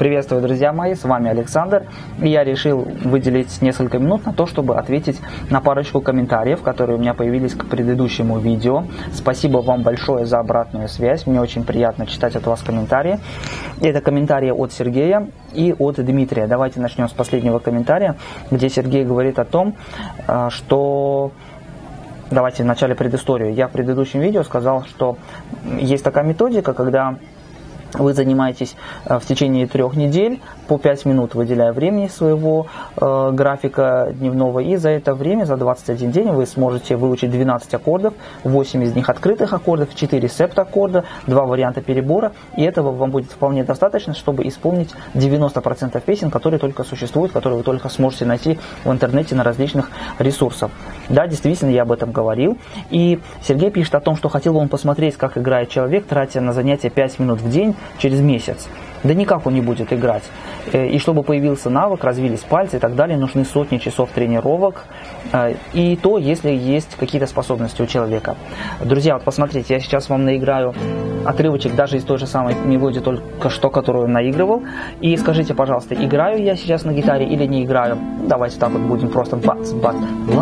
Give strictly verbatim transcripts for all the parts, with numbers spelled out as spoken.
Приветствую, друзья мои, с вами Александр, и я решил выделить несколько минут на то, чтобы ответить на парочку комментариев, которые у меня появились к предыдущему видео. Спасибо вам большое за обратную связь, мне очень приятно читать от вас комментарии. Это комментарии от Сергея и от Дмитрия. Давайте начнем с последнего комментария, где Сергей говорит о том, что... Давайте вначале предысторию. Я в предыдущем видео сказал, что есть такая методика, когда вы занимаетесь в течение трех недель по пять минут, выделяя времени своего э, графика дневного, и за это время, за двадцать один день, вы сможете выучить двенадцать аккордов, восемь из них открытых аккордов, четыре септаккорда, два варианта перебора, и этого вам будет вполне достаточно, чтобы исполнить девяносто процентов песен, которые только существуют, которые вы только сможете найти в интернете на различных ресурсах. Да, действительно, я об этом говорил. И Сергей пишет о том, что хотел бы он посмотреть, как играет человек, тратя на занятия пять минут в день через месяц. Да никак он не будет играть. И чтобы появился навык, развились пальцы и так далее, нужны сотни часов тренировок. И то, если есть какие-то способности у человека. Друзья, вот посмотрите, я сейчас вам наиграю отрывочек даже из той же самой мелодии, только что, которую наигрывал. И скажите, пожалуйста, играю я сейчас на гитаре или не играю? Давайте так вот будем просто бац, бац.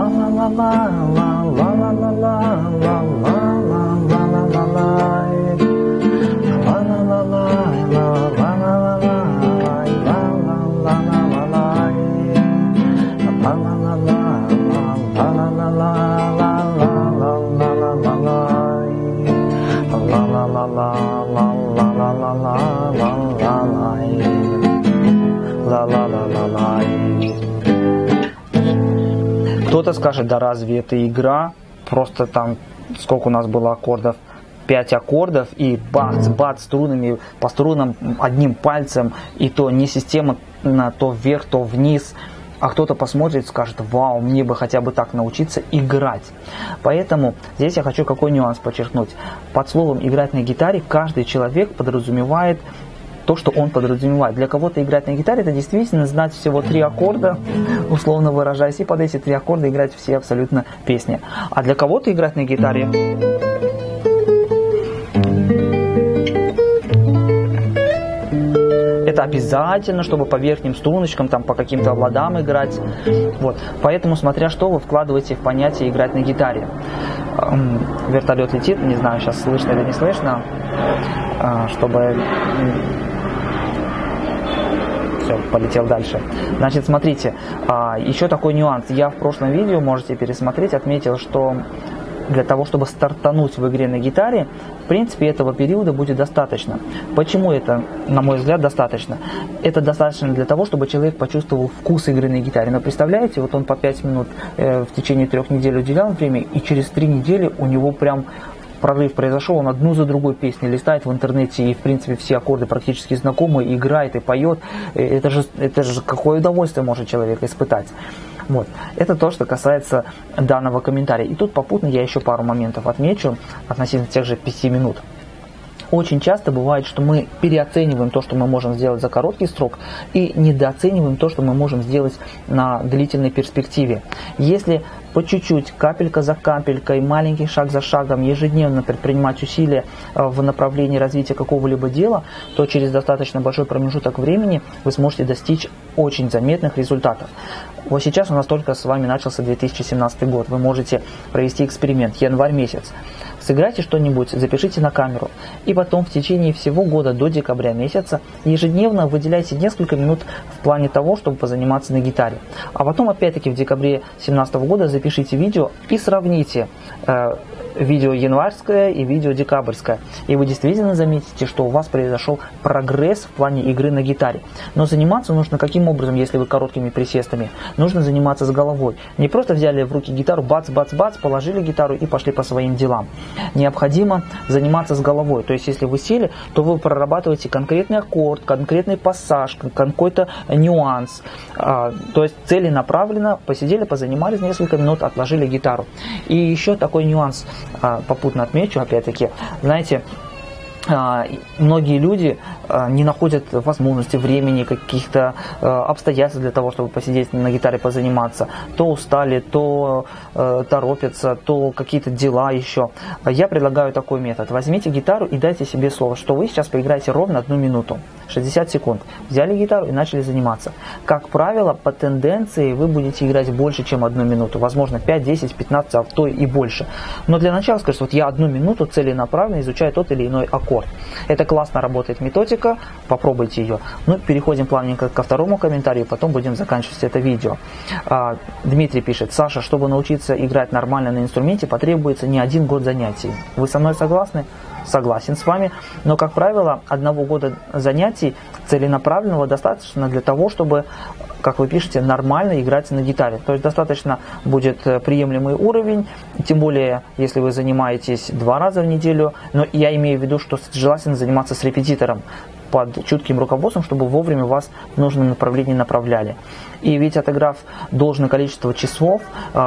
Кто-то скажет, да разве это игра? Просто там, сколько у нас было аккордов? пять аккордов и бац-бац струнами, по струнам одним пальцем, и то не система, то вверх, то вниз. А кто-то посмотрит и скажет, вау, мне бы хотя бы так научиться играть. Поэтому здесь я хочу какой нюанс подчеркнуть. Под словом «играть на гитаре» каждый человек подразумевает то, что он подразумевает. Для кого-то играть на гитаре — это действительно знать всего три аккорда, условно выражаясь, и под эти три аккорда играть все абсолютно песни. А для кого-то играть на гитаре — это обязательно, чтобы по верхним струночкам, там, по каким-то ладам играть. Вот. Поэтому, смотря что вы вкладываете в понятие «играть на гитаре». Вертолет летит, не знаю, сейчас слышно или не слышно, чтобы... Все, полетел дальше. Значит, смотрите, еще такой нюанс. Я в прошлом видео, можете пересмотреть, отметил, что для того, чтобы стартануть в игре на гитаре, в принципе, этого периода будет достаточно. Почему это, на мой взгляд, достаточно? Это достаточно для того, чтобы человек почувствовал вкус игры на гитаре. Но представляете, вот он по пять минут э, в течение трех недель уделял время, и через три недели у него прям прорыв произошел, он одну за другой песни листает в интернете, и, в принципе, все аккорды практически знакомы, играет и поет. Это же, это же какое удовольствие может человек испытать. Вот. Это то, что касается данного комментария. И тут попутно я еще пару моментов отмечу относительно тех же пяти минут. Очень часто бывает, что мы переоцениваем то, что мы можем сделать за короткий срок, и недооцениваем то, что мы можем сделать на длительной перспективе. Если по чуть-чуть, капелька за капелькой, маленький шаг за шагом, ежедневно предпринимать усилия в направлении развития какого-либо дела, то через достаточно большой промежуток времени вы сможете достичь очень заметных результатов. Вот сейчас у нас только с вами начался две тысячи семнадцатый год. Вы можете провести эксперимент, январь месяц. Сыграйте что-нибудь, запишите на камеру. И потом в течение всего года до декабря месяца ежедневно выделяйте несколько минут в плане того, чтобы позаниматься на гитаре. А потом опять-таки в декабре две тысячи семнадцатого года запишите видео и сравните э, видео январское и видео декабрьское. И вы действительно заметите, что у вас произошел прогресс в плане игры на гитаре. Но заниматься нужно каким образом, если вы короткими присестами? Нужно заниматься с головой. Не просто взяли в руки гитару, бац-бац-бац, положили гитару и пошли по своим делам. Необходимо заниматься с головой. То есть, если вы сели, то вы прорабатываете конкретный аккорд, конкретный пассаж, какой-то нюанс. То есть, целенаправленно посидели, позанимались несколько минут, отложили гитару. И еще такой нюанс попутно отмечу, опять-таки, знаете, многие люди не находят возможности, времени, каких-то обстоятельств для того, чтобы посидеть на гитаре, позаниматься. То устали, то торопятся, то какие-то дела еще. Я предлагаю такой метод. Возьмите гитару и дайте себе слово, что вы сейчас поиграете ровно одну минуту, шестьдесят секунд. Взяли гитару и начали заниматься. Как правило, по тенденции вы будете играть больше, чем одну минуту. Возможно, пять, десять, пятнадцать, а то и больше. Но для начала скажите, вот я одну минуту целенаправленно изучаю тот или иной аккорд. Это классно работает методика, попробуйте ее. Ну, переходим плавненько ко второму комментарию, потом будем заканчивать это видео. А, Дмитрий пишет: Саша, чтобы научиться играть нормально на инструменте, потребуется не один год занятий. Вы со мной согласны? Согласен с вами, но, как правило, одного года занятий целенаправленного достаточно для того, чтобы, как вы пишете, нормально играть на гитаре. То есть достаточно будет приемлемый уровень, тем более, если вы занимаетесь два раза в неделю, но я имею в виду, что желательно заниматься с репетитором, под чутким руководством, чтобы вовремя вас в нужном направлении направляли. И ведь отыграв должное количество часов,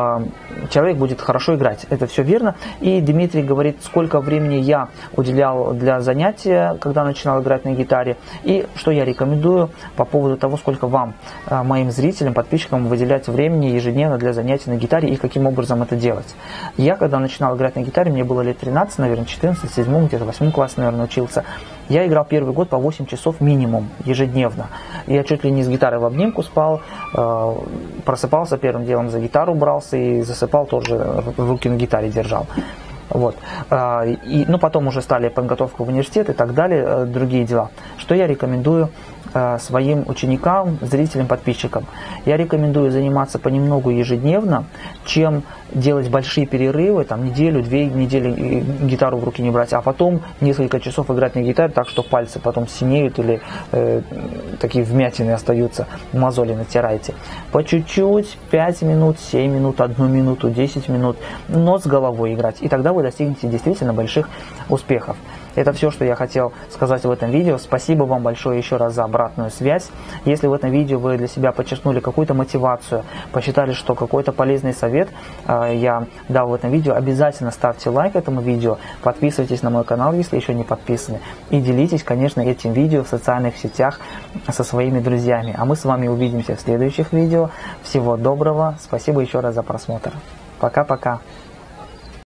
человек будет хорошо играть. Это все верно. И Дмитрий говорит, сколько времени я уделял для занятия, когда начинал играть на гитаре, и что я рекомендую по поводу того, сколько вам, моим зрителям, подписчикам, выделять времени ежедневно для занятий на гитаре и каким образом это делать. Я, когда начинал играть на гитаре, мне было лет тринадцать, наверное, четырнадцать, в седьмом, где-то в восьмом классе, наверное, учился. Я играл первый год по восемь часов минимум ежедневно. Я чуть ли не с гитарой в обнимку спал, просыпался первым делом, за гитару брался и засыпал, тоже руки на гитаре держал. Вот. И, ну, потом уже стали подготовка в университет и так далее, другие дела. Что я рекомендую своим ученикам, зрителям, подписчикам? Я рекомендую заниматься понемногу ежедневно, чем делать большие перерывы, там неделю, две недели гитару в руки не брать, а потом несколько часов играть на гитаре так, что пальцы потом синеют или э, такие вмятины остаются, мозоли натираете. По чуть-чуть, пять минут, семь минут, одну минуту, десять минут, но с головой играть. И тогда вы достигнете действительно больших успехов. Это все, что я хотел сказать в этом видео. Спасибо вам большое еще раз за обратную связь. Если в этом видео вы для себя подчеркнули какую-то мотивацию, посчитали, что какой-то полезный совет э, я дал в этом видео, обязательно ставьте лайк этому видео, подписывайтесь на мой канал, если еще не подписаны, и делитесь, конечно, этим видео в социальных сетях со своими друзьями. А мы с вами увидимся в следующих видео. Всего доброго. Спасибо еще раз за просмотр. Пока-пока.